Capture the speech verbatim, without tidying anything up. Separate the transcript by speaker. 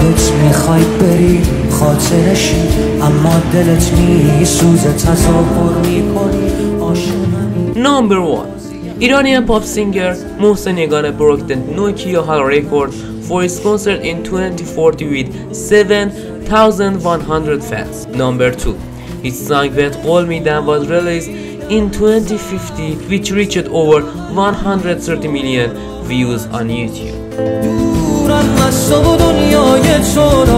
Speaker 1: خودت میخوای بری خاطرشی، اما دلت میسوزه تصاور میکنی عاشقمی.
Speaker 2: Number one. Iranian pop singer MOHSEN YEGANEH broke the Nokia Hall record for his concert in twenty fourteen with seven thousand one hundred fans. Number two. His song "Bet Qol Midam" was released in twenty fifteen, which reached over one hundred thirty million views on YouTube.